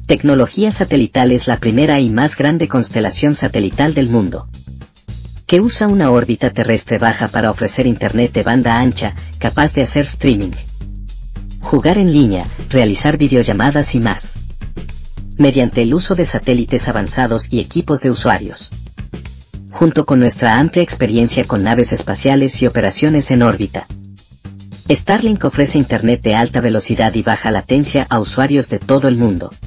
Tecnología satelital es la primera y más grande constelación satelital del mundo, que usa una órbita terrestre baja para ofrecer internet de banda ancha, capaz de hacer streaming, jugar en línea, realizar videollamadas y más, mediante el uso de satélites avanzados y equipos de usuarios. Junto con nuestra amplia experiencia con naves espaciales y operaciones en órbita, Starlink ofrece internet de alta velocidad y baja latencia a usuarios de todo el mundo.